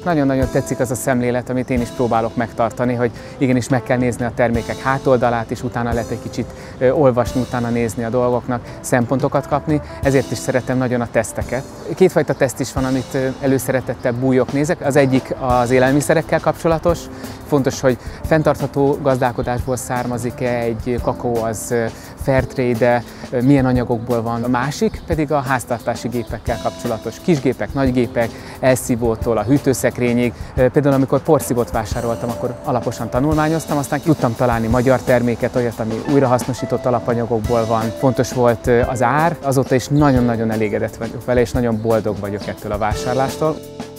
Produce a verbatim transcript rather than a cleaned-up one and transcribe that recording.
Nagyon-nagyon tetszik az a szemlélet, amit én is próbálok megtartani, hogy igenis meg kell nézni a termékek hátoldalát, és utána lehet egy kicsit olvasni, utána nézni a dolgoknak, szempontokat kapni, ezért is szeretem nagyon a teszteket. Kétfajta teszt is van, amit előszeretettel bújok nézek. Az egyik az élelmiszerekkel kapcsolatos. Fontos, hogy fenntartható gazdálkodásból származik-e egy kakaó, az fairtrade, milyen anyagokból van. A másik pedig a háztartási gépekkel kapcsolatos. Kisgépek, nagygépek, elszívótól a hűtőszekrényig. Például amikor porszívót vásároltam, akkor alaposan tanulmányoztam, aztán tudtam találni magyar terméket, olyat, ami újrahasznosított alapanyagokból van. Fontos volt az ár, azóta is nagyon-nagyon elégedett vagyok vele, és nagyon boldog vagyok ettől a vásárlástól.